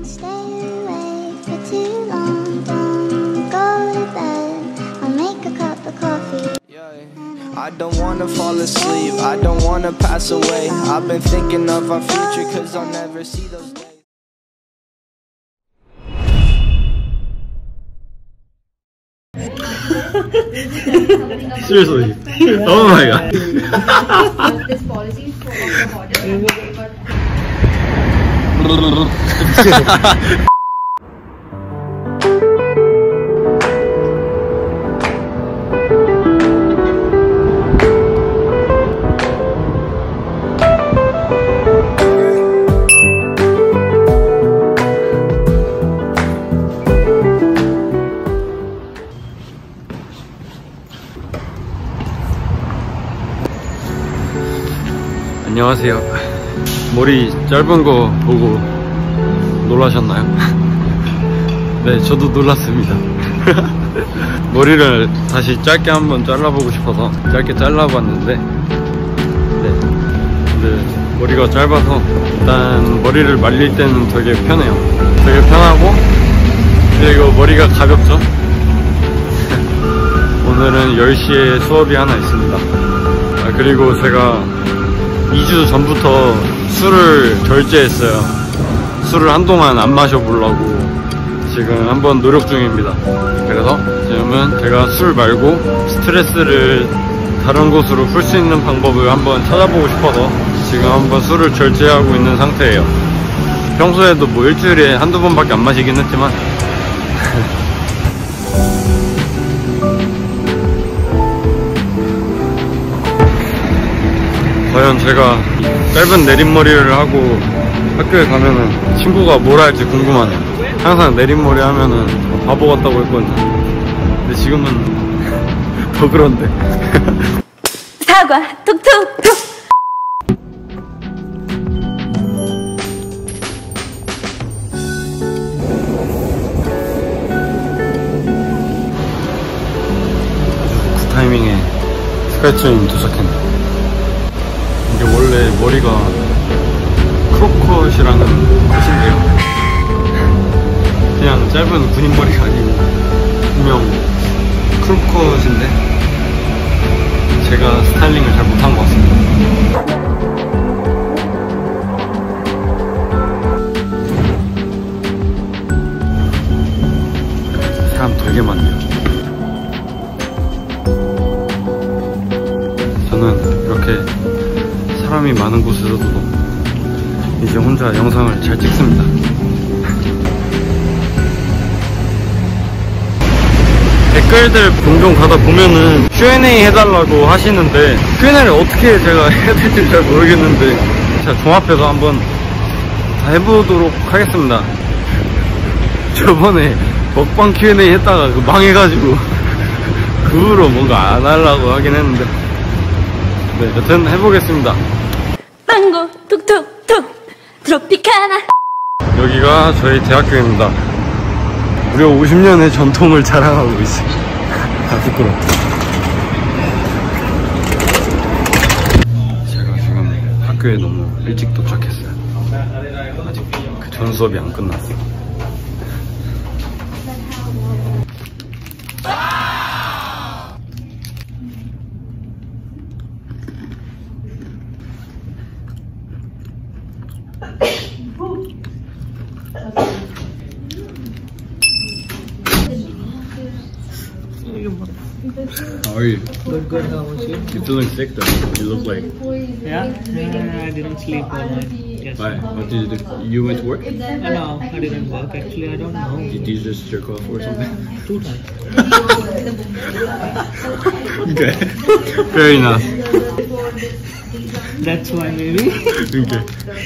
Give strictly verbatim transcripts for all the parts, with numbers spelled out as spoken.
stay awake for too long. Don't go to bed. I'll make a cup of coffee. I don't wanna fall asleep, I don't wanna pass away. I've been thinking of our future, cause I'll never see those days. Seriously? Oh my god. This policy is for the hotel. 안녕하세요. 머리 짧은 거 보고 놀라셨나요? 네, 저도 놀랐습니다. 머리를 다시 짧게 한번 잘라보고 싶어서 짧게 잘라봤는데, 네, 근데 머리가 짧아서 일단 머리를 말릴 때는 되게 편해요. 되게 편하고, 그리고 머리가 가볍죠? 오늘은 열 시에 수업이 하나 있습니다. 아, 그리고 제가 이 주 전부터 술을 절제했어요. 술을 한동안 안 마셔보려고 지금 한번 노력 중입니다. 그래서 지금은 제가 술 말고 스트레스를 다른 곳으로 풀 수 있는 방법을 한번 찾아보고 싶어서 지금 한번 술을 절제하고 있는 상태예요. 평소에도 뭐 일주일에 한두 번밖에 안 마시긴 했지만 과연 제가 짧은 내린머리를 하고 학교에 가면은 친구가 뭐라 할지 궁금하네요. 항상 내린머리 하면은 바보 같다고 했거든요. 근데 지금은 더 그런데. 사과 톡톡톡. 아주 그 타이밍에 스카이트레인 도착했네요. 이게 원래 머리가 크롭컷이라는 것인데요, 그냥 짧은 군인 머리가 아니고 분명 크롭컷인데 제가 스타일링을 잘 못한 것 같습니다. 사람 되게 많네요. 저는 이렇게 사람이 많은 곳에서도 이제 혼자 영상을 잘 찍습니다. 댓글들 종종 가다 보면은 큐 앤 에이 해달라고 하시는데 큐 앤 에이를 어떻게 제가 해야 될지 잘 모르겠는데 제가 종합해서 한번 다 해보도록 하겠습니다. 저번에 먹방 큐 앤 에이 했다가 망해가지고 그 후로 뭔가 안 하려고 하긴 했는데, 네, 여튼 해보겠습니다. 망고 톡톡톡 트로피카나. 여기가 저희 대학교입니다. 무려 오십 년의 전통을 자랑하고 있어요. 아, 부끄러워. 제가 지금 학교에 너무 일찍 도착했어요. 아직 그 전 수업이 안 끝났어요. How are you? Good, good. How was you? You're feeling sick though. You look like. Yeah? Uh, I didn't sleep all night. Yes. Why? What did you do? You went to work? Uh, no, I didn't work. Actually, I don't know. Did you just jerk off or something? Two times. Okay. Fair enough. That's why maybe. Okay.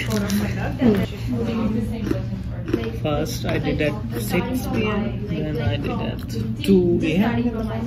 First I did at six p m Then I did at two a m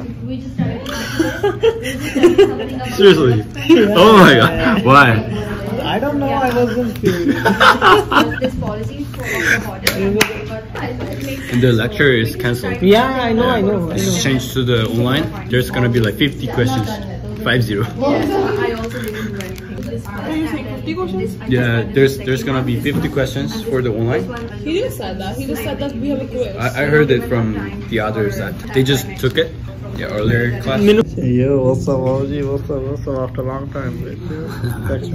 Seriously? Oh my god. Why? I don't know, I was confused. This policy is for the hotel. And the lecture is cancelled. Yeah, I know, I know, I It's know. changed to the online. There's gonna be like fifty questions. Five zero. I also didn't do anything. This fifty questions? Yeah, there's there's gonna be fifty questions for the online. He didn't say that. He just said that we have a quiz. I, I heard it from the others that they just took it. Yeah, earlier class. Yo, what's up, O G? What's up? What's up? After a long time, bitch. Text me.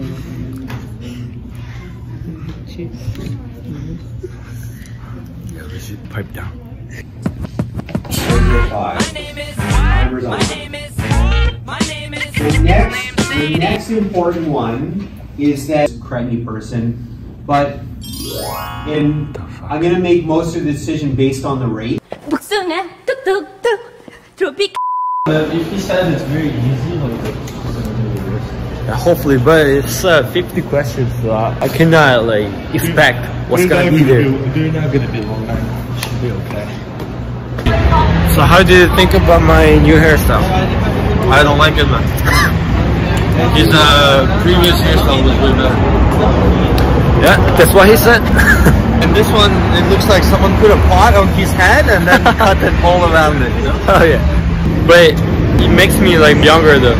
Yeah, we should pipe down. The next, the next important one is that craggy person, but in, I'm gonna make most of the decision based on the rate. 복숭아 뚝뚝뚝 트로피카. If he said it's very easy, Yeah, hopefully, but it's uh, fifty questions, so I, I cannot like expect what's gonna be there. They're not gonna be long. Should be okay. So how do you think about my new hairstyle? I don't like it, man. His uh, previous hairstyle was really bad. Yeah, that's what he said. And this one, it looks like someone put a pot on his head and then cut it all around it. You know? Oh yeah, but it makes me like younger though.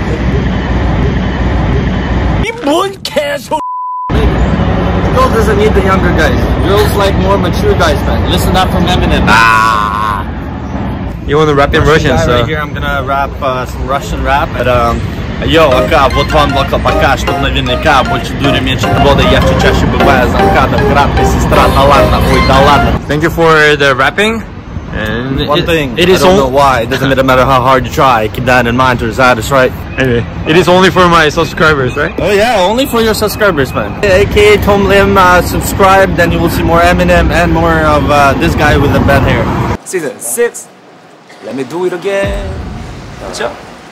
Girls doesn't need the younger guys. Girls like more mature guys, man. Listen up from Eminem. Ah. You want to rap in Russian, Guy so right here, I'm gonna rap uh, some Russian rap. But, um, Йо, ака, вот вам лока пока, чтоб наверняка больше дури, меньше воды, ярче, чаще бывает замката, градка, сестра, да ладно, ой, да ладно. thank you for the rapping. And One it, thing, it is I don't only know why, it doesn't matter how hard you try, keep that in mind to reside, that's right. anyway, it is only for my subscribers, right? Oh yeah, only for your subscribers, man. A K A Tom Lim, uh, subscribe, then you will see more Eminem and more of uh, this guy with the bad hair. Season six. Let me do it again. Ciao.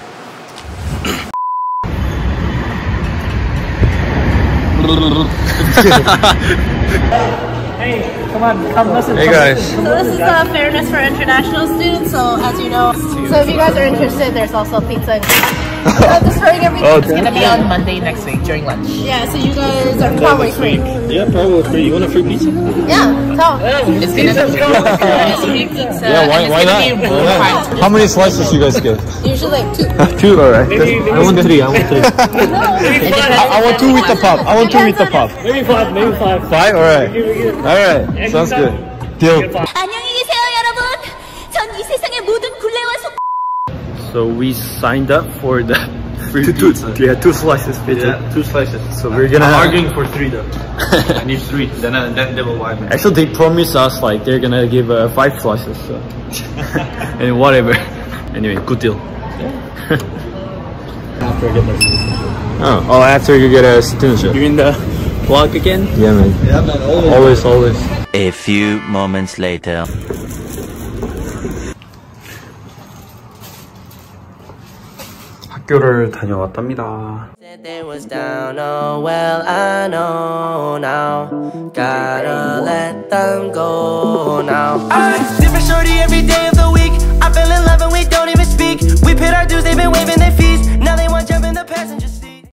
Hey, come on, come listen. Hey guys. So this is uh, Fairness for International Students, so as you know, so if you guys are interested, there's also pizza and I'm just hurrying everything. Oh, it's gonna be on Monday next week during lunch. Yeah, so you guys are probably free. Yeah, probably free. You want a free pizza? Yeah, tell. It's gonna be pizza. Yeah, why, why not? Yeah. How many slices you guys get? Usually like two. Two, alright. I want three, I want three. I, I want two with the pop. I want two with the pop. Maybe five, maybe five. Five? Alright. Alright. Sounds good. Deal. 안녕히 계세요 여러분. 전 이 세상의 모든 굴레와 속. So we signed up for the free two, pizza. Two, yeah, two slices pizza. Yeah, two slices. So we're gonna I'm arguing for three though. I need three, then, uh, then they will wipe me. Actually, they promised us like they're gonna give uh, five slices. So and whatever. Anyway, good deal. After I get my Oh, oh, after you get a citizenship. You in the vlog again? Yeah, man. Yeah, man, always. Always, always. A few moments later. 학교를 다녀왔답니다. They was down, oh well I know now. Gotta let them go now. I